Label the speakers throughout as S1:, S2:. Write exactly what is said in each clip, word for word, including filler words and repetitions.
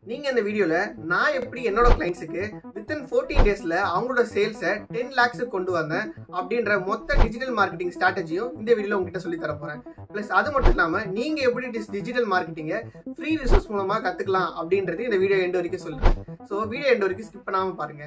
S1: நீங்க இந்த வீடியோல நான் எப்படி என்னோட கிளைண்ட்ஸுக்கு வித்தின் ஃபோர்டீன் டேஸ்ல அவங்களோட சேல்ஸை டென் லேக்ஸ் கொண்டு வந்தேன் அப்படின்ற மொத்த டிஜிட்டல் மார்க்கெட்டிங் ஸ்ட்ராட்டஜியும் இந்த வீடியோல உங்ககிட்ட சொல்லி தர போறேன். பிளஸ் அது மட்டும் இல்லாம நீங்க எப்படி டிஜிட்டல் மார்க்கெட்டிங்கை ஃப்ரீ ரிசோர்ஸ் மூலமா கத்துக்கலாம் அப்படின்றது இந்த வீடியோ எண்ட் வரைக்கும் சொல்றேன். ஸோ வீடியோ எண்ட் வரைக்கும் ஸ்கிப் பண்ணாம பாருங்க.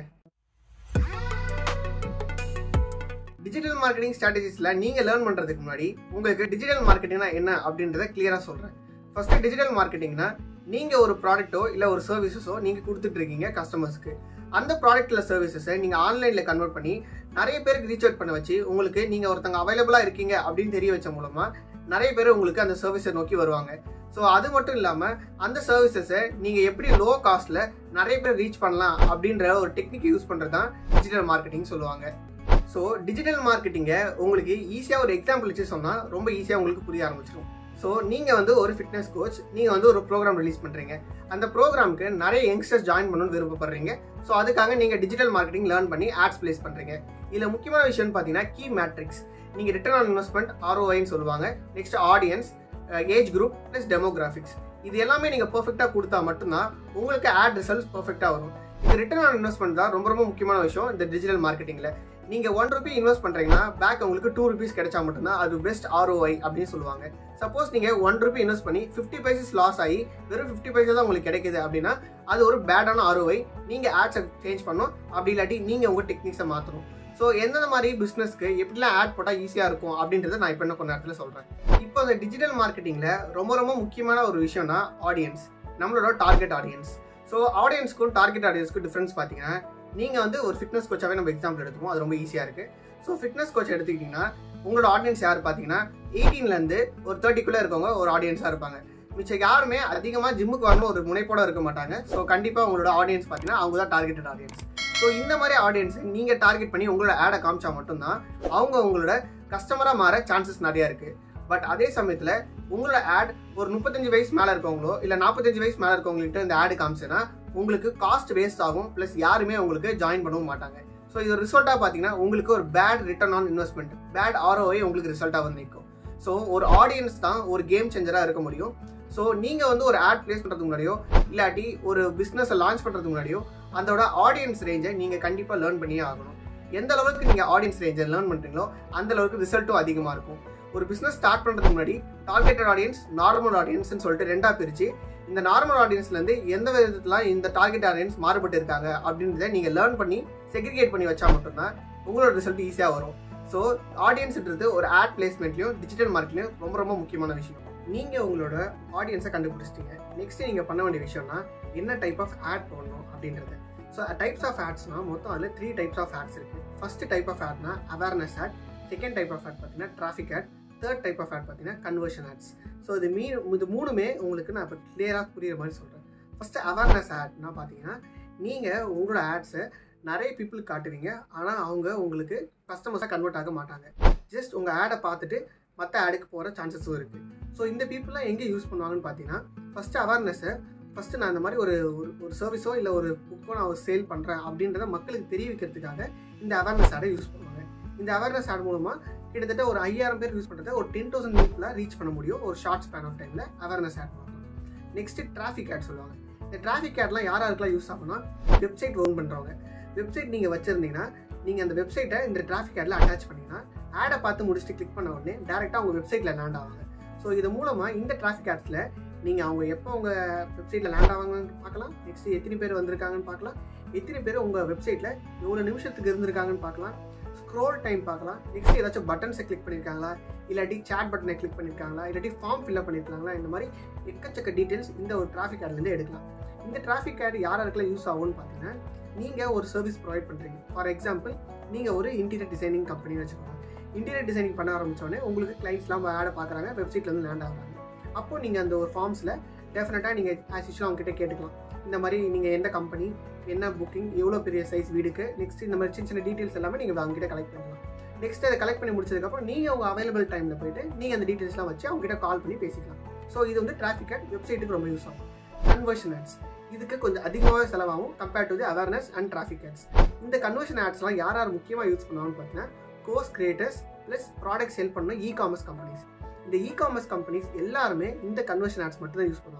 S1: டிஜிட்டல் மார்க்கெட்டிங் ஸ்ட்ராட்டஜிஸ்ல நீங்க லேர்ன் பண்றதுக்கு முன்னாடி உங்களுக்கு டிஜிட்டல் மார்க்கெட்டிங்னா என்ன அப்படின்றத கிளியரா சொல்றேன். ஃபர்ஸ்ட் டிஜிட்டல் மார்க்கெட்டிங்னா நீங்க ஒரு ப்ராடக்ட்டோ இல்ல ஒரு சர்வீசஸோ நீங்க கொடுத்துட்டு இருக்கீங்க கஸ்டமர்ஸ்க்கு. அந்த ப்ராடக்ட்ல சர்வீசஸை நீங்க ஆன்லைன்ல கன்வெர்ட் பண்ணி நிறைய பேருக்கு ரீச் அவுட் பண்ண வச்சு உங்களுக்கு நீங்க ஒருத்தங்க அவைலபிளா இருக்கீங்க அப்படின்னு தெரிய வச்ச மூலமா நிறைய பேர் உங்களுக்கு அந்த சர்வீஸை நோக்கி வருவாங்க. ஸோ அது மட்டும் இல்லாம அந்த சர்வீசஸை நீங்க எப்படி லோ காஸ்ட்ல நிறைய பேர் ரீச் பண்ணலாம் அப்படின்ற ஒரு டெக்னிக் யூஸ் பண்றதுதான் டிஜிட்டல் மார்க்கெட்டிங் சொல்லுவாங்க. ஸோ டிஜிட்டல் மார்க்கெட்டிங்கை உங்களுக்கு ஈஸியாக ஒரு எக்ஸாம்பிள் வச்சு சொன்னால் ரொம்ப ஈஸியாக உங்களுக்கு புரிய ஆரம்பிச்சிடும். ஸோ நீங்கள் வந்து ஒரு ஃபிட்னஸ் கோச், நீங்கள் வந்து ஒரு ப்ரோக்ராம் ரிலீஸ் பண்ணுறீங்க. அந்த ப்ரோக்ராமுக்கு நிறைய யங்ஸ்டர்ஸ் ஜாயின் பண்ணணும்னு விருப்பப்படுறீங்க. ஸோ அதுக்காக நீங்கள் டிஜிட்டல் மார்க்கெட்டிங் லேர்ன் பண்ணி ஆட்ஸ் பிளேஸ் பண்ணுறீங்க. இதில் முக்கியமான விஷயம்னு பார்த்தீங்கன்னா கீ மேட்ரிக்ஸ். நீங்கள் ரிட்டர்ன் ஆன் இன்வெஸ்ட்மெண்ட் ஆர்ஓஐன்னு சொல்லுவாங்க. Next audience, age group plus demographics. இது எல்லாமே நீங்கள் பர்ஃபெக்டாக கொடுத்தா மட்டும்தான் உங்களுக்கு ஆட் ரிசல்ட்ஸ் பர்ஃபெக்டாக வரும். இந்த ரிட்டர்ன் ஆன் இன்வெஸ்ட்மெண்ட் தான் ரொம்ப ரொம்ப முக்கியமான விஷயம் இந்த டிஜிட்டல் மார்க்கெட்டிங்கில். நீங்கள் ஒன் ருபி இன்வெஸ்ட் பண்ணுறீங்கன்னா பேக் உங்களுக்கு டூ ருபீஸ் கிடைச்சா மட்டும்தான் அது பெஸ்ட் ஆர்ஓஐ அப்படின்னு சொல்லுவாங்க. சப்போஸ் நீங்கள் ஒன் ருபி இன்வெஸ்ட் பண்ணி ஃபிஃப்டி பைசஸ் லாஸ் ஆகி வெறும் ஃபிஃப்டி பைசா தான் உங்களுக்கு கிடைக்குது அப்படின்னா அது ஒரு பேடான ஆர்ஓஐ. நீங்கள் ஆட்ஸை சேஞ்ச் பண்ணணும், அப்படி இல்லாட்டி நீங்கள் உங்கள் டெக்னிக்ஸை மாற்றணும். ஸோ எந்தெந்த மாதிரி பிஸ்னஸ்க்கு எப்படிலாம் ஆட் போட்டால் ஈஸியாக இருக்கும் அப்படின்றத நான் இப்போ என்ன கொஞ்ச நேரத்தில் சொல்கிறேன். இப்போ இந்த டிஜிட்டல் மார்க்கெட்டிங்கில் ரொம்ப ரொம்ப முக்கியமான ஒரு விஷயம்னா ஆடியன்ஸ், நம்மளோட டார்கெட் ஆடியன்ஸ். ஸோ ஆடியன்ஸ்க்கும் டார்கெட் ஆடியன்ஸ்க்கும் டிஃப்ரென்ஸ் பார்த்தீங்கன்னா நீங்கள் வந்து ஒரு ஃபிட்னஸ் கோச்சாகவே நம்ம எக்ஸாம்பிள் எடுத்துப்போம். அது ரொம்ப ஈஸியாக இருக்குது. ஸோ ஃபிட்னஸ் கோச் எடுத்துக்கிட்டிங்கன்னா உங்களோட ஆடியன்ஸ் யார் பார்த்தீங்கன்னா எயிட்டீன்லேருந்து ஒரு தேர்ட்டிக்குள்ளே இருக்கவங்க ஒரு ஆடியன்ஸாக இருப்பாங்க. மிச்சம் யாருமே அதிகமாக ஜிம்முக்கு வரணும் ஒரு முனைப்போட இருக்க மாட்டாங்க. ஸோ கண்டிப்பாக உங்களோட ஆடியன்ஸ் பார்த்தீங்கன்னா அவங்க தான் டார்கெட்டட் ஆடியன்ஸ். ஸோ இந்த மாதிரி ஆடியன்ஸை நீங்கள் டார்கெட் பண்ணி உங்களோட ஆடை காமிச்சா மட்டும்தான் அவங்க உங்களோட கஸ்டமராக மாற சான்சஸ் நிறையா இருக்குது. பட் அதே சமயத்தில் உங்களோட ஆட் ஒரு முப்பத்தஞ்சு வயசு மேலே இருக்கவங்களோ இல்லை நாற்பத்தஞ்சு வயசு மேலே இருக்கவங்கள்ட்ட இந்த ஆடு காமிச்சுன்னா உங்களுக்கு காஸ்ட் வேஸ்ட் ஆகும். ப்ளஸ் யாருமே உங்களுக்கு ஜாயின் பண்ணவும் மாட்டாங்க. ஸோ இது ரிசல்ட்டாக பார்த்தீங்கன்னா உங்களுக்கு ஒரு bad return on investment, bad ROI உங்களுக்கு ரிசல்ட்டாக வந்து நிற்கும். ஸோ ஒரு ஆடியன்ஸ் தான் ஒரு கேம் சேஞ்சராக இருக்க முடியும். ஸோ நீங்கள் வந்து ஒரு ஆட் பிளேஸ் பண்ணுறதுக்கு முன்னாடியோ இல்லாட்டி ஒரு பிஸ்னஸை லான்ச் பண்ணுறதுக்கு முன்னாடியோ அதோட ஆடியன்ஸ் ரேஞ்சை நீங்கள் கண்டிப்பாக லேர்ன் பண்ணியே ஆகணும். எந்த அளவுக்கு நீங்கள் ஆடியன்ஸ் ரேஞ்சை லேர்ன் பண்ணுறீங்களோ அந்த அளவுக்கு ரிசல்ட்டும் அதிகமாக இருக்கும். ஒரு பிஸ்னஸ் ஸ்டார்ட் பண்ணுறதுக்கு முன்னாடி டார்கெட்டட் ஆடியன்ஸ், நார்மல் ஆடியன்ஸ்னு சொல்லிட்டு ரெண்டாக பிரித்து இந்த நார்மல் ஆடியன்ஸ்லேருந்து எந்த விதத்தில் இந்த டார்கெட் ஆடியன்ஸ் மாறுபட்டு இருக்காங்க அப்படின்றத நீங்கள் லேர்ன் பண்ணி செக்ரிகேட் பண்ணி வச்சா மட்டும்தான் உங்களோட ரிசல்ட் ஈஸியாக வரும். ஸோ ஆடியன்ஸ்ன்றது ஒரு ஆட் பிளேஸ்மெண்ட்லையும் டிஜிட்டல் மார்க்கெட்லையும் ரொம்ப ரொம்ப முக்கியமான விஷயம். நீங்கள் உங்களோட ஆடியன்ஸை கண்டுபிடிச்சிட்டீங்க. நெக்ஸ்ட் நீங்கள் பண்ண வேண்டிய விஷயம்னா என்ன டைப் ஆஃப் ஆட் பண்ணணும் அப்படின்றது. ஸோ டைப்ஸ் ஆஃப் ஆட்ஸ்னா மொத்தம் அதில் த்ரீ டைப்ஸ் ஆஃப் ஆட்ஸ் இருக்குது. ஃபர்ஸ்ட் டைப் ஆஃப் ஆட்னா awareness ad, second type of ad பார்த்தீங்கன்னா traffic ad, third type of ad பார்த்தீங்கன்னா கன்வர்ஷன் ஆட்ஸ். ஸோ இது மீ இது மூணுமே உங்களுக்கு நான் இப்போ கிளியராக புரியுற மாதிரி சொல்கிறேன். ஃபஸ்ட்டு அவேர்னஸ் ஆட்னா பார்த்தீங்கன்னா நீங்கள் உங்களோட ஆட்ஸை நிறைய பீப்புளுக்கு காட்டுவீங்க. ஆனால் அவங்க உங்களுக்கு கஸ்டமர்ஸாக கன்வெர்ட் ஆக மாட்டாங்க. ஜஸ்ட் உங்கள் ஆடை பார்த்துட்டு மற்ற ஆடுக்கு போகிற சான்சஸும் இருக்குது. ஸோ இந்த பீப்புளெலாம் எங்கே யூஸ் பண்ணுவாங்கன்னு பார்த்தீங்கன்னா ஃபஸ்ட்டு அவேர்னஸை ஃபஸ்ட்டு நான் இந்த மாதிரி ஒரு ஒரு சர்வீஸோ இல்லை ஒரு புக்கோ நான் சேல் பண்ணுறேன் அப்படின்றத மக்களுக்கு தெரிவிக்கிறதுக்காக இந்த அவேர்னஸ் ஆடை யூஸ் பண்ணுவாங்க. இந்த அவேர்னஸ் ஆட் மூலமாக கிட்டத்தட்ட ஒரு ஐயாயிரம் பேர் யூஸ் பண்ணுறத ஒரு டென் தௌசண்ட் பீப்புளாக ரீச் பண்ண முடியும் ஒரு ஷார்ட் ஸ்பேன் ஆஃப் டைமில் அவேர்னஸ் ஆட் பண்ணலாம். நெக்ஸ்ட் டிராஃபிக் ஆட் சொல்லுவாங்க. இந்த டிராஃபிக் ஆட்லாம் யார் யாருக்கெல்லாம் யூஸ் ஆகும்னா வெப்சைட் ஓன் பண்ணுறவங்க. வெப்சைட் நீங்கள் வச்சுருந்தீங்கன்னா நீங்கள் அந்த வெப்சைட்டை இந்த டிராஃபிக் ஆடில் அட்டாச் பண்ணிங்கன்னா ஆடை பார்த்து முடிச்சுட்டு கிளிக் பண்ண உடனே டேரெக்டாக உங்கள் வெப்சைட்டில் லேண்ட் ஆவாங்க. ஸோ இது மூலமாக இந்த டிராஃபிக் ஆட்ஸில் நீங்கள் அவங்க எப்போ உங்கள் வெப்சைட்டில் லேண்ட் ஆவாங்கன்னு பார்க்கலாம். நெக்ஸ்ட் எத்தனை பேர் வந்திருக்காங்கன்னு பார்க்கலாம். எத்தனை பேர் உங்கள் வெப்சைட்டில் எவ்வளோ நிமிஷத்துக்கு இருந்திருக்காங்கன்னு பார்க்கலாம். ஸ்க்ரோல் டைம் பார்க்கலாம். நெக்ஸ்ட் ஏதாச்சும் பட்டன்ஸை கிளிக் பண்ணியிருக்காங்களா, இல்லாட்டி சேட் பட்டனை கிளிக் பண்ணியிருக்காங்களா, இல்லாட்டி ஃபார்ம் ஃபில்அப் பண்ணியிருக்காங்களா, இந்த மாதிரி எக்கச்சக்க டீட்டெயில்ஸ் இந்த ஒரு டிராஃபிக் ஆட்லேருந்து எடுக்கலாம். இந்த டிராஃபிக் ஆட் யார் யாருக்கெல்லாம் யூஸ் ஆகும்னு பார்த்தீங்கன்னா நீங்கள் ஒரு சர்வீஸ் ப்ரொவைட் பண்ணுறீங்க. ஃபார் எக்ஸாம்பிள் நீங்கள் ஒரு இன்டீரியர் டிசைனிங் கம்பெனி வச்சுக்கோங்க. இன்டீரியர் டிசைனிங் பண்ண ஆரம்பித்தோடனே உங்களுக்கு கிளைண்ட்ஸ்லாம் ஆடை பார்க்குறாங்க, வெப்சைட்லேருந்து லேண்ட் ஆகுறாங்க. அப்போது நீங்கள் அந்த ஒரு ஃபார்ம்ஸில் டெஃபினட்டாக நீங்கள் ஆஸ் யூஷுவல் அவங்ககிட்ட கேட்டுக்கலாம். இந்த மாதிரி நீங்கள் எந்த கம்பெனி, என்ன புக்கிங், எவ்வளோ பெரிய சைஸ் வீடுக்கு, நெக்ஸ்ட் இந்த மாதிரி சின்ன சின்ன டீட்டெயில்ஸ் எல்லாமே நீங்கள் அவங்ககிட்ட கலெக்ட் பண்ணலாம். நெக்ஸ்ட் அதை கலெக்ட் பண்ணி முடிச்சதுக்கப்புறம் நீங்கள் உங்கள் அவைலபிள் டைமில் போய்ட்டு நீங்கள் அந்த டீட்டெயில்ஸ்லாம் வச்சு அவங்ககிட்ட கால் பண்ணி பேசிக்கலாம். ஸோ இது வந்து டிராஃபிக் ஆட் வெப்சைட்டுக்கு ரொம்ப யூஸ் ஆகும். கன்வர்ஷன் ஆட்ஸ் இதுக்கு கொஞ்சம் அதிகமாகவே செலவாகும் compared to the awareness and traffic ads. இந்த கன்வர்ஷன் ஆட்ஸ்லாம் யார் யார் முக்கியமாக யூஸ் பண்ணுவாங்கன்னு பார்த்தீங்கன்னா course creators plus product sell பண்ண இ காமர்ஸ் கம்பெனிஸ். இந்த இ காமர்ஸ் கம்பெனிஸ் எல்லாருமே இந்த கன்வர்ஷன் ஆட்ஸ் மட்டும் தான் யூஸ் பண்ணுவாங்க.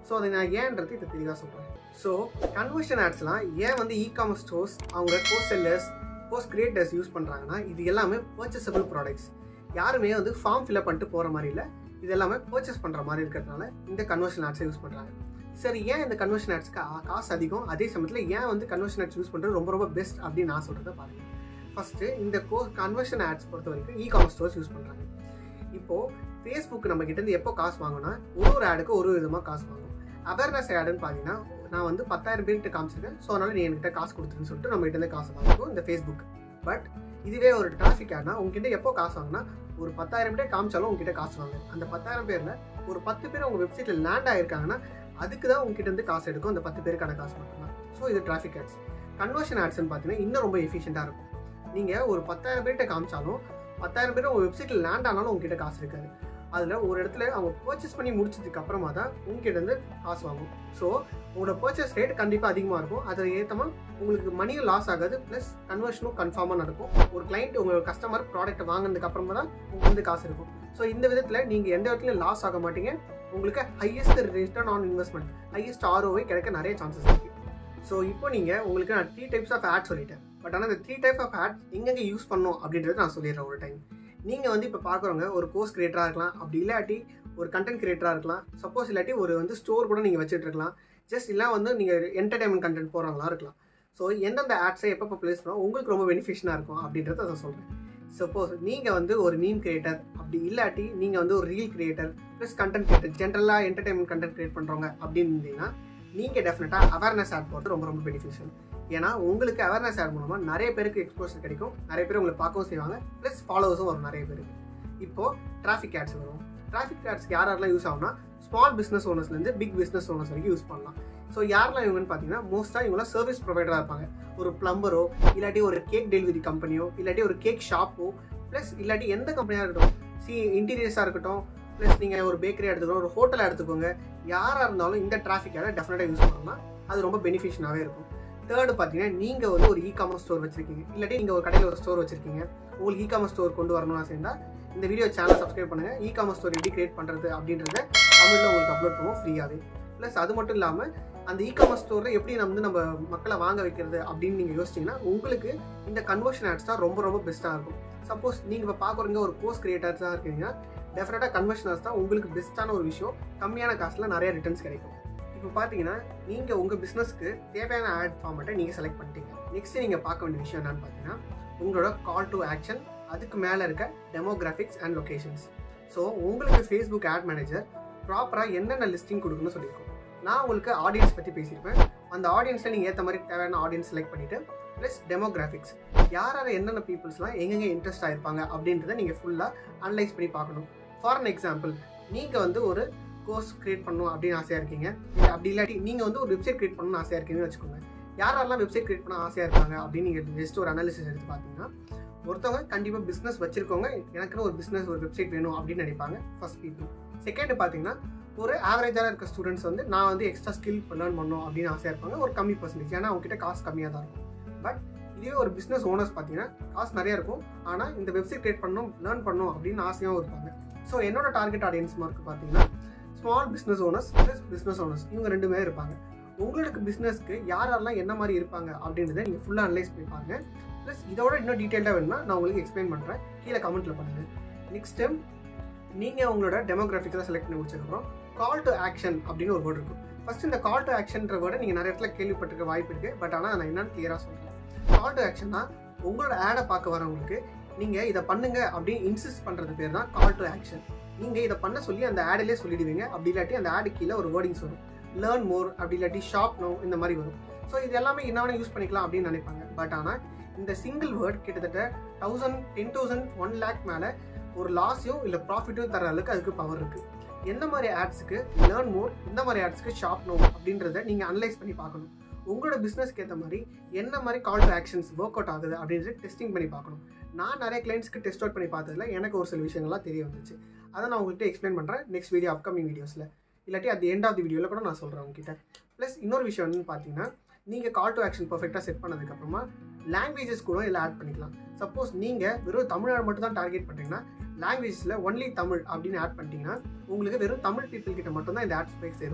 S1: ஸோ அதை நான் ஏன்றது இதை தெளிவாக சொல்கிறேன். ஸோ கன்வர்ஷன் ஆட்ஸ்லாம் ஏன் வந்து இ காமர்ஸ் ஸ்டோர்ஸ் அவங்க course sellers course creators use பண்ணுறாங்கன்னா, இது எல்லாமே பர்ச்சேசபிள் ப்ராடக்ட்ஸ். யாருமே வந்து ஃபார்ம் ஃபில்அப் பண்ணிட்டு போகிற மாதிரி இல்லை, இது எல்லாமே பர்ச்சேஸ் பண்ணுற மாதிரி இருக்கிறதுனால இந்த கன்வர்ஷன் ஆட்ஸை யூஸ் பண்ணுறாங்க. சரி, ஏன் இந்த கன்வர்ஷன் ஆட்ஸ்க்கு காசு அதிகம், அதே சமயத்தில் ஏன் வந்து கன்வர்ஷன் ஆட்ஸ் யூஸ் பண்ணுறது ரொம்ப ரொம்ப பெஸ்ட் அப்படின்னு நான் சொல்கிறத பாருங்கள். ஃபஸ்ட்டு இந்த கோ கன்வர்ஷன் ஆட்ஸ் பொறுத்த வரைக்கும் இ காமர்ஸ் ஸ்டோர்ஸ் யூஸ் பண்ணுறாங்க. இப்போது ஃபேஸ்புக் நம்ம கிட்டேருந்து எப்போ காசு வாங்கினா ஒரு ஒரு ஆடுக்கு ஒரு விதமாக காசு வாங்கும். அவேர்னஸ் ஆடுன்னு பார்த்தீங்கன்னா, நான் வந்து பத்தாயிரம் பேர்கிட்ட காமிச்சிருக்கேன், ஸோ அதனால் நீ என்கிட்ட காசு கொடுத்துருன்னு சொல்லிட்டு நம்ம கிட்டேருந்து காசு வாங்கிக்கும் இந்த ஃபேஸ்புக். பட் இதுவே ஒரு டிராஃபிக் ஆட்னா உங்ககிட்ட எப்போ காசு வாங்கினா ஒரு பத்தாயிரம் பேர் காமிச்சாலும் உங்ககிட்ட காசு வாங்க. அந்த பத்தாயிரம் பேரில் ஒரு பத்து பேர் உங்கள் வெப்சைட்டில் லேண்ட் ஆகிருக்காங்கன்னா அதுக்கு தான் உங்ககிட்ட இருந்து காசு எடுக்கும், அந்த பத்து பேருக்கான காசு மட்டும்தான். ஸோ இது டிராஃபிக் ஆட்ஸ். கன்வர்ஷன் ஆட்ஸ்ன்னு பார்த்தீங்கன்னா இன்னும் ரொம்ப எஃபிஷியண்ட்டாக இருக்கும். நீங்கள் ஒரு பத்தாயிரம் பேர்கிட்ட காமிச்சாலும் பத்தாயிரம் பேர் உங்கள் வெப்சைட்டில் லேண்ட் ஆனாலும் உங்ககிட்ட காசு இருக்காது. அதில் ஒரு இடத்துல அவங்க பர்ச்சேஸ் பண்ணி முடிச்சதுக்கு அப்புறமா தான் உங்ககிட்ட இருந்து காசு வாங்கும். ஸோ உங்களோட பர்ச்சேஸ் ரேட் கண்டிப்பாக அதிகமாக இருக்கும். அதில் ஏற்றமாக உங்களுக்கு மணியும் லாஸ் ஆகாது, ப்ளஸ் கன்வர்ஷனும் கன்ஃபார்மாக நடக்கும். ஒரு கிளைண்ட் உங்களோட கஸ்டமர் ப்ராடக்ட் வாங்கினதுக்கு அப்புறமா தான் உங்களுக்கு வந்து காசு இருக்கும். ஸோ இந்த விதத்தில் நீங்கள் எந்த இடத்துலையும் லாஸ் ஆக மாட்டீங்க. உங்களுக்கு highest return on investment, highest ROI கிடைக்க நிறைய சான்சஸ் இருக்குது. ஸோ இப்போ நீங்கள் உங்களுக்கு நான் த்ரீ டைப்ஸ் ஆஃப் ஆட் சொல்லிட்டேன். பட் ஆனால் இந்த த்ரீ டைப் ஆஃப் ஆட் எங்கெங்கே யூஸ் பண்ணணும் அப்படின்றத நான் சொல்லிடுறேன் ஒரு டைம். நீங்கள் வந்து இப்போ பார்க்குறவங்க ஒரு கோர்ஸ் கிரியேட்டராக இருக்கலாம், அப்படி இல்லாட்டி ஒரு கண்டென்ட் கிரியேட்டராக இருக்கலாம், சப்போஸ் இல்லாட்டி ஒரு வந்து ஸ்டோர் கூட நீங்கள் வச்சுட்டு இருக்கலாம், ஜஸ்ட் இல்லை வந்து நீங்கள் என்டர்டைன்மெண்ட் கண்டென்ட் போகிறவங்களா இருக்கலாம். ஸோ எந்தெந்த ஆட்ஸை எப்பப்போ ப்ளேஸ் பண்ணால் உங்களுக்கு ரொம்ப பெனிஃபிஷனாக இருக்கும் அப்படின்றத நான் சொல்கிறேன். சப்போஸ் நீங்கள் வந்து ஒரு மீம் கிரியேட்டர், அப்படி இல்லாட்டி நீங்கள் வந்து ஒரு reel creator plus content creator, ஜென்ரலாக என்டர்டைன்மெண்ட் கண்டென்ட் கிரியேட் பண்ணுறவங்க அப்படின்னு இருந்தீங்கன்னா நீங்கள் டெஃபினட்டாக அவேர்னஸ் ஆட் போகிறது ரொம்ப ரொம்ப பெனிஃபிஷியல். ஏன்னா உங்களுக்கு அவேர்னஸ் ஆட் மூலமாக நிறைய பேருக்கு எக்ஸ்போசர் கிடைக்கும், நிறைய பேர் உங்களை பார்க்கவும் செய்வாங்க, ப்ளஸ் ஃபாலோவர்ஸும் வரும் நிறைய பேருக்கு. இப்போது டிராஃபிக் ஆட்ஸ் வரும். டிராஃபிக் ஆட்ஸ்க்கு யார் யாரெல்லாம் யூஸ் ஆகும்னா ஸ்மால் பிஸ்னஸ் ஓனர்ஸ்லேருந்து பிக் பிஸ்னஸ் ஓனர்ஸ் வரைக்கும் யூஸ் பண்ணலாம். ஸோ யாரெல்லாம் இவங்கன்னு பார்த்தீங்கன்னா மோஸ்ட்டாக இவங்களாம் சர்வீஸ் ப்ரொவைடராக இருப்பாங்க. ஒரு ப்ளம்பரோ இல்லாட்டி ஒரு கேக் டெலிவரி கம்பெனியோ இல்லாட்டி ஒரு கேக் ஷாப்போ ப்ளஸ் இல்லாட்டி எந்த கம்பெனியாக இருக்கட்டும், சி இன்டீரியர்ஸாக இருக்கட்டும், ப்ளஸ் நீங்கள் ஒரு பேக்கரியாக எடுத்துக்கோங்க, ஒரு ஹோட்டலாக எடுத்துக்கோங்க, யாராக இருந்தாலும் இந்த டிராஃபிக் ஆடை டெஃபினட்டாக யூஸ் பண்ணலாம். அது ரொம்ப பெனிஃபிஷனாகவே இருக்கும். தேர்டு பார்த்தீங்கன்னா நீங்கள் வந்து ஒரு இ காமர்ஸ் ஸ்டோர் வச்சிருக்கீங்க, இல்லாட்டி நீங்கள் ஒரு கடையில் ஒரு ஸ்டோர் வச்சிருக்கீங்க, உங்களுக்கு இ காமர்ஸ் ஸ்டோர் கொண்டு வரணும்னு சேர்ந்தால் இந்த வீடியோ சேனல் சப்ஸ்கிரைப் பண்ணுங்கள். இ காமர்ஸ் ஸ்டோர் எப்படி கிரியேட் பண்ணுறது அப்படின்றத தமிழில் உங்களுக்கு அப்லோட் பண்ணுவோம் ஃப்ரீயாகவே. ப்ளஸ் அது மட்டும் இல்லாமல் அந்த இ காமர்ஸ் ஸ்டோரில் எப்படி நம்ம வந்து நம்ம மக்களை வாங்க வைக்கிறது அப்படின்னு நீங்கள் யோசிச்சிங்கன்னா உங்களுக்கு இந்த கன்வர்ஷன் ஆட்ஸ் தான் ரொம்ப ரொம்ப பெஸ்ட்டாக இருக்கும். சப்போஸ் நீங்கள் இப்போ பார்க்குறீங்க ஒரு கோர்ஸ் கிரியேட்டர்ஸாக இருக்கீங்கன்னா டெஃபினட்டாக கன்வர்ஷன் ஆட்ஸ் தான் உங்களுக்கு பெஸ்ட்டான ஒரு விஷயம். கம்மியான காசில் நிறைய ரிட்டர்ன்ஸ் கிடைக்கும். இப்போ பார்த்தீங்கன்னா நீங்கள் உங்கள் பிஸ்னஸ்க்கு தேவையான ஆட் ஃபார்மேட்டை நீங்கள் செலக்ட் பண்ணிட்டீங்க. நெக்ஸ்ட் நீங்கள் பார்க்க வேண்டிய விஷயம் என்னன்னு பார்த்தீங்கன்னா உங்களோட கால் டு ஆக்ஷன், அதுக்கு மேலே இருக்க டெமோகிராஃபிக்ஸ் அண்ட் லொக்கேஷன்ஸ். ஸோ உங்களுக்கு ஃபேஸ்புக் ஆட் மேனேஜர் ப்ராப்பராக என்னென்ன லிஸ்டிங் கொடுக்கணும்னு சொல்லியிருக்கோம். நான் உங்களுக்கு ஆடியன்ஸ் பற்றி பேசியிருப்பேன். அந்த ஆடியன்ஸில் நீங்கள் ஏற்ற மாதிரி தேவையான ஆடியன்ஸ் செலக்ட் பண்ணிவிட்டு ப்ளஸ் டெமோகிராஃபிக்ஸ், யார் யார் என்னென்ன பீப்புள்ஸ்லாம் எங்கெங்கே இன்ட்ரெஸ்ட் ஆகிருப்பாங்க அப்படின்றத நீங்கள் ஃபுல்லாக அனலைஸ் பண்ணி பார்க்கணும். ஃபார் அன் எக்ஸாம்பிள், நீங்கள் வந்து ஒரு கோர்ஸ் கிரியேட் பண்ணணும் அப்படின்னு ஆசையாக இருக்கீங்க, இல்லை அப்படி இல்லாட்டி நீங்கள் வந்து ஒரு வெப்சைட் கிரியேட் பண்ணணும்னு ஆசையாக இருக்கீங்கன்னு வச்சுக்கோங்க. யாரெல்லாம் வெப்சைட் கிரியேட் பண்ண ஆசையாக இருக்காங்க அப்படின்னு நீங்கள் ஜஸ்ட் ஒரு அனாலிசிஸ் எடுத்து பார்த்தீங்கன்னா ஒருத்தவங்க கண்டிப்பாக பிஸ்னஸ் வச்சிருக்கவங்க, எனக்குன்னு ஒரு பிஸ்னஸ் ஒரு வெப்சைட் வேணும் அப்படின்னு நினைப்பாங்க ஃபர்ஸ்ட் பீப்புள். செகண்ட் பார்த்தீங்கன்னா ஒரு ஆவரேஜாக இருக்க ஸ்டூடெண்ட்ஸ் வந்து நான் வந்து எக்ஸ்ட்ரா ஸ்கில் லேர்ன் பண்ணணும் அப்படின்னு ஆசையாக இருப்பாங்க, ஒரு கம்மி பர்சன்டேஜ், ஏன்னா அவங்ககிட்ட காசு கம்மியாக தான் இருக்கும். பட் இதுவே ஒரு பிஸ்னஸ் ஓனர்ஸ் பார்த்தீங்கன்னா காசு நிறையா இருக்கும், ஆனால் இந்த வெப்சைட் கிரியேட் பண்ணணும் லேர்ன் பண்ணணும் அப்படின்னு ஆசையாகவும் இருப்பாங்க. ஸோ என்னோட டார்கெட் ஆடியன்ஸ் மார்க்கு பார்த்தீங்கன்னா small business owners plus business owners, இவங்க ரெண்டுமே இருப்பாங்க. உங்களுக்கு பிஸ்னஸ்க்கு யார் யாரெல்லாம் என்ன மாதிரி இருப்பாங்க அப்படின்றத நீங்கள் ஃபுல்லாக அனலைஸ் பண்ணி பாருங்க. ப்ளஸ் இதோட இன்னும் டீட்டெயிலாக வேணும்னா நான் உங்களுக்கு எக்ஸ்பிளைன் பண்ணுறேன், கீழே கமெண்ட்டில் பண்ணுங்கள். நெக்ஸ்ட் டைம் நீங்கள் உங்களோட டெமோகிராஃபிக்ஸாக செலக்ட் பண்ணி முடிச்சதுக்கப்புறம் கால் டு ஆக்ஷன் அப்படின்னு ஒரு வேர்டு இருக்கும். ஃபஸ்ட்டு இந்த கால் டு ஆக்ஷன்ற வேர்டை நீங்கள் நிறைய இடத்துல கேள்விப்பட்டிருக்க வாய்ப்பு இருக்குது. பட் ஆனால் நான் என்னன்னு கிளியராக சொல்கிறேன். கால் டு ஆக்ஷன்னா உங்களோட ஆடை பார்க்க வரவங்களுக்கு நீங்கள் இதை பண்ணுங்க அப்படின்னு இன்சிஸ்ட் பண்ணுறது பேர் தான் கால் டு ஆக்ஷன். நீங்கள் இதை பண்ண சொல்லி அந்த ஆடிலே சொல்லிடுவீங்க. அப்படி இல்லாட்டி அந்த ஆடு கீழே ஒரு வேர்டிங்ஸ் வரும், லேர்ன் மோர், அப்படி இல்லாட்டி ஷாப் நோ, இந்த மாதிரி வரும். ஸோ இது எல்லாமே என்ன யூஸ் பண்ணிக்கலாம் அப்படின்னு நினைப்பாங்க. பட் ஆனால் இந்த சிங்கிள் வேர்ட் கிட்டத்தட்ட thousand ten thousand one lakh மேலே ஒரு லாஸையும் இல்லை ப்ராஃபிட்டும் தர அளவுக்கு அதுக்கு பவர் இருக்குது. எந்த மாதிரி ஆட்ஸுக்கு லேர்ன் மோர், இந்த மாதிரி ஆட்ஸுக்கு ஷாப் நோ அப்படின்றத நீங்கள் அனலைஸ் பண்ணி பார்க்கணும். உங்களோட பிஸ்னஸ்க்கு ஏற்ற மாதிரி என்ன மாதிரி call to actions work out ஆகுது அப்படின்றத டெஸ்டிங் பண்ணி பார்க்கணும். நான் நிறைய கிளைண்ட்ஸ்க்கு டெஸ்ட் அவுட் பண்ணி பார்த்ததில் எனக்கு ஒரு சில விஷயங்கள்லாம் தெரிய வந்துச்சு. அதை நான் உங்கள்கிட்ட எக்ஸ்பிளைன் பண்ணுறேன் நெக்ஸ்ட் வீடியோ, அப்கமிங் வீடியோஸில், இல்லாட்டி at the end of the வீடியோவில் கூட நான் சொல்கிறேன் உங்ககிட்ட. ப்ளஸ் இன்னொரு விஷயம் என்னன்னு பார்த்தீங்கன்னா நீங்கள் கால் டு ஆக்ஷன் பர்ஃபெக்டாக செட் பண்ணதுக்கப்புறமா லாங்குவேஜஸ் கூட இதில் ஆட் பண்ணிக்கலாம். சப்போஸ் நீங்கள் வெறும் தமிழ்நாடு மட்டும் தான் டார்கெட் பண்ணுறீங்கன்னா லாங்குவேஜஸில் ஒன்லி தமிழ் அப்படின்னு ஆட் பண்ணிட்டீங்கன்னா உங்களுக்கு வெறும் தமிழ் பீப்புள் கிட்ட மட்டும் தான் இந்த ஆட்ஸ் போய் சேரும்.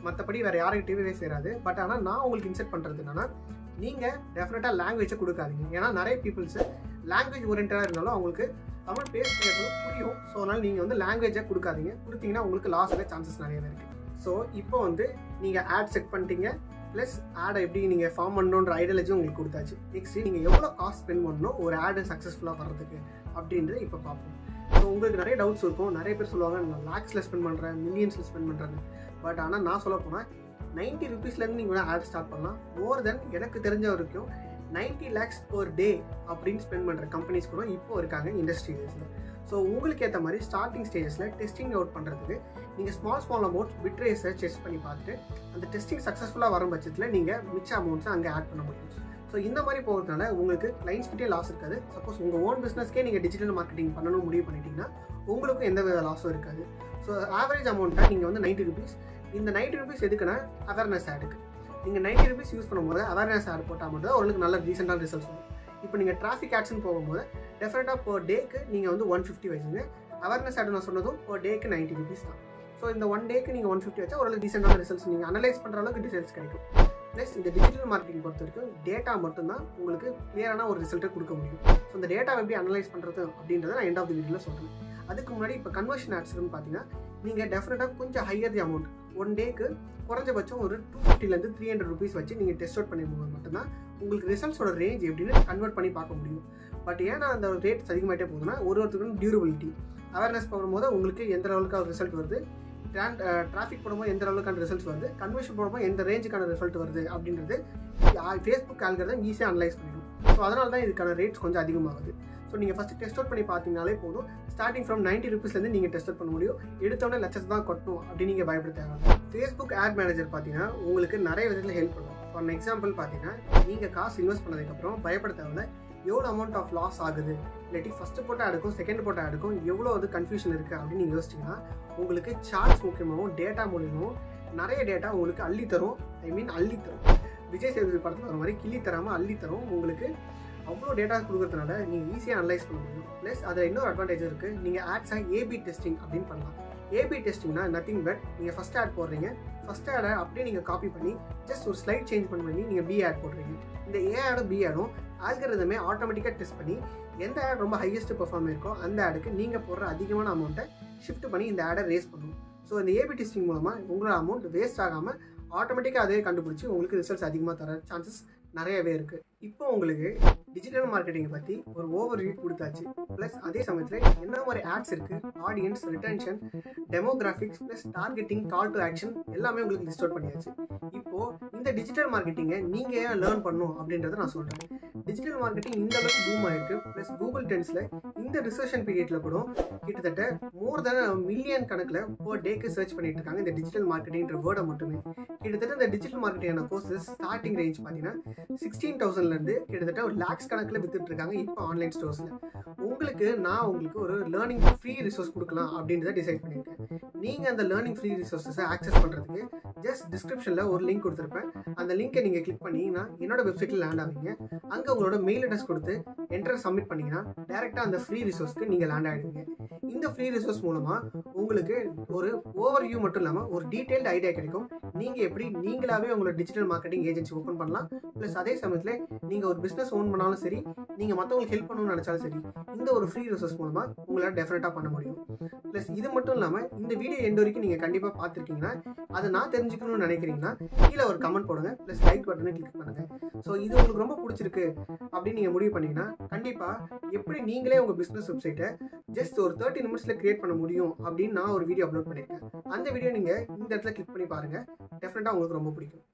S1: மற்றபடி வேறு யாருக்கிட்டே சேராது. பட் ஆனால் நான் உங்களுக்கு இன்செர்ட் பண்ணுறது என்னன்னா, நீங்கள் டெஃபினட்டாக லாங்குவேஜை கொடுக்காதீங்க. ஏன்னா நிறைய பீப்புள்ஸு லாங்குவேஜ் ஓரியன்டாக இருந்தாலும் அவங்களுக்கு தமிழ் பேசுகிறது புரியும். ஸோ அதனால் நீங்கள் வந்து லாங்குவேஜை கொடுக்காதீங்க. கொடுத்தீங்கன்னா உங்களுக்கு லாஸ் ஆக சான்சஸ் நிறையவே இருக்குது. ஸோ இப்போ வந்து நீங்கள் ஆட் செக் பண்ணிட்டீங்க, ப்ளஸ் ஆடை எப்படி நீங்கள் ஃபார்ம் பண்ணணுன்ற ஐடியாலஜி உங்களுக்கு கொடுத்தாச்சு. நெக்ஸ்ட் நீங்கள் எவ்வளோ காஸ்ட் ஸ்பெண்ட் பண்ணணும் ஒரு ஆடு சக்ஸஸ்ஃபுல்லாக வர்றதுக்கு அப்படின்றது இப்போ பார்ப்போம். ஸோ உங்களுக்கு நிறைய டவுட்ஸ் இருக்கும். நிறைய பேர் சொல்லுவாங்க நான் லேக்ஸில் ஸ்பெண்ட் பண்ணுறேன், மில்லியன்ஸில் ஸ்பெண்ட் பண்ணுறேன். பட் ஆனால் நான் சொல்ல போனால் நைன்ட்டி ருபீஸ்லேருந்து நீங்கள் வேணால் ஆட் ஸ்டார்ட் பண்ணலாம். மோர் தென் எனக்கு தெரிஞ்ச வரைக்கும் நைன்ட்டி லேக்ஸ் பர் டே அப்படின்னு ஸ்பெண்ட் பண்ணுற கம்பெனிஸ் கூட இப்போ இருக்காங்க இண்டஸ்ட்ரி டேஸில். ஸோ உங்களுக்கு ஏற்ற மாதிரி ஸ்டார்டிங் ஸ்டேஜஸில் டெஸ்டிங் அவுட் பண்ணுறதுக்கு நீங்கள் ஸ்மால் ஸ்மால் அமௌண்ட் பிட்ரேஸை செஸ் பண்ணி பார்த்துட்டு அந்த டெஸ்டிங் சக்ஸஸ்ஃபுல்லாக வரும் பட்சத்தில் நீங்கள் மிச்ச அமௌண்ட்ஸை அங்கே ஆட் பண்ண முடியும். ஸோ இந்த மாதிரி போகிறதுனால உங்களுக்கு கிளைண்ட்ஸ்கிட்டே லாஸ் இருக்காது. சப்போஸ் உங்கள் ஓன் பிஸ்னஸ்க்கே நீங்கள் டிஜிட்டல் மார்க்கெட்டிங் பண்ணணும் முடிவு பண்ணிட்டீங்கன்னா உங்களுக்கும் எந்த வித லாஸும் இருக்காது. ஸோ ஆவரேஜ் அமௌண்ட்டாக நீங்கள் வந்து நைன்ட்டி ருபீஸ் இந்த நைன்ட்டி ருபீஸ் எதுக்குன்னா அவேர்னஸ் ஆடுக்கு. நீங்கள் நைன்ட்டி ருபீஸ் யூஸ் பண்ணும்போது அவேர்னஸ் ஆட் போட்டால் மட்டும் தான் உங்களுக்கு நல்ல ரீசெண்டான ரிசல்ட்ஸ் வரும். இப்போ நீங்கள் டிராஃபிக் ஆட்ஸ்ன்னு போகும்போது டெஃபினட்டாக பர் டேக்கு நீங்கள் வந்து ஒன் ஃபிஃப்டி வச்சுங்க. அவேர்னஸ் ஆட் நான் சொன்னதும் பர் டேக்கு நைன்ட்டி ருபீஸ் தான். ஸோ இந்த ஒன் டேக்கு நீங்கள் ஒன் ஃபிஃப்டி வச்சா ஓரளவுக்கு ரீசெண்டான ரிசல்ட்ஸ் நீங்கள் அனலைஸ் பண்ணுற அளவுக்கு ரிசல்ட்ஸ் கிடைக்கும். ப்ளஸ் இந்த டிஜிட்டல் மார்க்கெட்டிங் பொறுத்த வரைக்கும் டேட்டா மட்டும்தான் உங்களுக்கு கிளியரான ஒரு ரிசல்ட்டை கொடுக்க முடியும். ஸோ இந்த டேட்டாவை எப்படி அனலைஸ் பண்ணுறது அப்படின்றத நான் எண்ட் ஆஃப் தி வீடியோவில் சொல்கிறேன். அதுக்கு முன்னாடி இப்போ கன்வர்ஷன் ஆட்ஸ்ன்னு பார்த்தீங்கன்னா நீங்கள் டெஃபினட்டாக கொஞ்சம் ஹையர் தி அமௌண்ட் ஒன் டேக்கு குறைஞ்சபட்சம் ஒரு டூ ஃபிஃப்டிலேருந்து த்ரீ ஹண்ட்ரட் ருபீஸ் வச்சு நீங்கள் டெஸ்ட் அவுட் பண்ணும்போது மட்டும்தான் உங்களுக்கு ரிசல்ட்ஸோட ரேஞ்ச் எப்படின்னு கன்வெர்ட் பண்ணி பார்க்க முடியும். பட் ஏன்னா அந்த ரேட்ஸ் அதிகமாகிட்டே போகுதுன்னா ஒரு ஒருத்தருக்கும் டியூரபிலிட்டி அவேர்னஸ் போகும்போது உங்களுக்கு எந்த லெவலுக்கு ரிசல்ட் வருது, டிராஃபிக் போடும்போது எந்த அளவுக்கான ரிசல்ட்ஸ் வருது, கன்வர்ஷன் போடும்போது எந்த ரேஞ்சுக்கான ரிசல்ட் வருது அப்படின்றது ஃபேஸ்புக் ஆல்கரிதம் ஈஸியாக அனலைஸ் பண்ணிடும். ஸோ அதனால தான் இதுக்கான ரேட்ஸ் கொஞ்சம் அதிகமாகுது. ஸோ நீங்கள் ஃபஸ்ட்டு டெஸ்ட் அவுட் பண்ணி பார்த்தீங்கனாலே போதும். ஸ்டார்டிங் ஃப்ரம் நைன்ட்டி ருபீஸ்லேருந்து நீங்கள் டெஸ்ட் அவுட் பண்ண முடியும். எடுத்தோடனே லட்சத்தை தான் கட்டணும் அப்படின்னு நீங்கள் பயப்பட தேவை. ஃபேஸ்புக் ஆட் மேனேஜர் பார்த்தீங்கன்னா உங்களுக்கு நிறைய விதத்தில் ஹெல்ப் பண்ணும். ஃபார் எக்ஸாம்பிள் பார்த்தீங்கன்னா நீங்கள் காசு இன்வெஸ்ட் பண்ணதுக்கப்புறம் பயப்பட தேவை எவ்வளோ அமௌண்ட் ஆஃப் லாஸ் ஆகுது, இல்லாட்டி ஃபஸ்ட்டு போட்டால் எடுக்கும் செகண்ட் போட்டால் எடுக்கும் எவ்வளோ அது கன்ஃபியூஷன் இருக்குது அப்படின்னு நீங்கள் யோசிச்சிங்கன்னா உங்களுக்கு சார்ட்ஸ் முக்கியமாகவும் டேட்டா மூலியமாகவும் நிறைய டேட்டா உங்களுக்கு அள்ளி தரும். ஐ மீன் அள்ளி தரும். விஜய் சேதுபதி படத்தில் வர மாதிரி கிள்ளி தராமல் அள்ளி தரும். உங்களுக்கு அவ்வளோ டேட்டா கொடுக்கறதுனால நீங்கள் ஈஸியாக அனலைஸ் பண்ண முடியும். ப்ளஸ் அதில் இன்னொரு அட்வான்டேஜ் இருக்குது. நீங்கள் ஆட்ஸாக ஏபி டெஸ்டிங் அப்படின்னு பண்ணலாம். ஏபி டெஸ்டிங்னா நத்திங் பட் நீங்கள் ஃபஸ்ட் ஆட் போடுறீங்க, ஃபஸ்ட் ஆடை அப்படியே நீங்கள் காப்பி பண்ணி ஜஸ்ட் ஒரு ஸ்லைட் சேஞ்ச் பண்ணி நீங்கள் பி ஆட் போடுறீங்க. இந்த ஏ ஆடும் பி ஆடும் ஆல்கரிதமே ஆட்டோமேட்டிக்காக டெஸ்ட் பண்ணி எந்த ஆட் ரொம்ப ஹையஸ்ட் பெர்ஃபார்ம் இருக்கோ அந்த ஆடுக்கு நீங்கள் போடுற அதிகமான அமௌண்ட்டை ஷிஃப்ட் பண்ணி இந்த ஆடை ரேஸ் பண்ணும். ஸோ இந்த ஏபி டெஸ்டிங் மூலமாக உங்களோட அமௌண்ட் வேஸ்ட் ஆகாமல் ஆட்டோமேட்டிக்காக அதே கண்டுபிடிச்சி உங்களுக்கு ரிசல்ட்ஸ் அதிகமாக தர சான்சஸ் நிறையவே இருக்குது. இப்போ உங்களுக்கு டிஜிட்டல் மார்க்கெட்டிங்கை பற்றி ஒரு ஓவர் வியூ கொடுத்தாச்சு. ப்ளஸ் அதே சமயத்தில் என்ன மாதிரி ஆட்ஸ் இருக்குது, audience, retention, demographics, plus targeting, call to action எல்லாமே உங்களுக்கு லிஸ்ட் அவுட் பண்ணியாச்சு. இப்போது இந்த டிஜிட்டல் மார்க்கெட்டிங்கை நீங்கள் ஏன் லேர்ன் பண்ணணும் அப்படின்றத நான் சொல்கிறேன். டிஜிட்டல் மார்க்கெட்டிங் இந்த அளவுக்கு பூம் ஆயிருக்கு. ப்ளஸ் கூகுள் டென்ஸில் இந்த ரிசர்ஷன் பீரியடில் கூட கிட்டத்தட்ட மோர் தென் மில்லியன் கணக்கில் பர் டேக்கு சர்ச் பண்ணிட்டு இருக்காங்க இந்த டிஜிட்டல் மார்க்கெட்டிங்கிற வேர்டை மட்டுமே. கிட்டத்தட்ட இந்த டிஜிட்டல் மார்க்கெட்டிங்கான கோர்சஸ் ஸ்டார்டிங் ரேஞ்ச் பார்த்தீங்கன்னா சிக்ஸ்டீன் தௌசண்ட்லேருந்து கிட்டத்தட்ட ஒரு லேக்ஸ் கணக்கில் வித்துட்டு இருக்காங்க இப்போ ஆன்லைன் ஸ்டோர்ஸில். உங்களுக்கு நான் உங்களுக்கு ஒரு லேர்னிங் ஃப்ரீ ரிசோர்ஸ் கொடுக்கலாம் அப்படின்றத டிசைட் பண்ணியிருக்கேன். நீங்கள் அந்த லேர்னிங் ஃப்ரீ ரிசோர்ஸஸை ஆக்சஸ் பண்ணுறதுக்கு ஜஸ்ட் டிஸ்கிரிப்ஷனில் ஒரு லிங்க் கொடுத்துருப்பேன். அந்த லிங்கை நீங்கள் கிளிக் பண்ணிங்கன்னா என்னோட வெப்சைட்டில் லேண்ட் ஆவீங்க. அங்கே உங்களோட மெயில் அட்ரஸ் கொடுத்து என்டர் சப்மிட் பண்ணிங்கன்னா டேரெக்டாக அந்த ஃப்ரீ ரிசோர்ஸ்க்கு நீங்கள் லேண்ட் ஆகிடுவீங்க. இந்த ஃப்ரீ ரிசோர்ஸ் மூலமாக உங்களுக்கு ஒரு ஓவர் வியூ மட்டும் இல்லாமல் ஒரு டீட்டெயில்டு ஐடியா கிடைக்கும். நீங்கள் எப்படி நீங்களாகவே உங்களோட டிஜிட்டல் மார்க்கெட்டிங் ஏஜென்சி ஓப்பன் பண்ணலாம். ப்ளஸ் அதே சமயத்தில் நீங்கள் ஒரு பிஸ்னஸ் ஓன் பண்ணாலும் சரி, நீங்கள் மற்றவங்களுக்கு ஹெல்ப் பண்ணணும்னு நினச்சாலும் சரி, இந்த ஒரு ஃப்ரீ ரிசோர்ஸ் மூலமாக உங்களால் டெஃபினட்டாக பண்ண முடியும். ப்ளஸ் இது மட்டும் இல்லாமல் இந்த வீடியோ எண்ட் வரைக்கும் நீங்கள் கண்டிப்பாக பார்த்துருக்கீங்கன்னா அதை நான் தெரிஞ்சுக்கணும்னு நினைக்கிறீங்கன்னா கீழே ஒரு கமெண்ட் போடுங்க. ப்ளஸ் லைக் பட்டனை கிளிக் பண்ணுங்கள். ஸோ இது உங்களுக்கு ரொம்ப பிடிச்சிருக்கு அப்படின்னு நீங்கள் முடிவு பண்ணிங்கன்னா கண்டிப்பாக எப்படி நீங்களே உங்கள் பிஸ்னஸ் வெப்சைட்டை ஜஸ்ட் ஒரு தேர்ட்டி நிமிட்ஸில் கிரியேட் பண்ண முடியும் அப்படின்னு நான் ஒரு வீடியோ அப்லோட் பண்ணியிருக்கேன். அந்த வீடியோ நீங்கள் இந்த இடத்துல கிளிக் பண்ணி பாருங்கள். டெஃபினட்டாக உங்களுக்கு ரொம்ப பிடிக்கும்.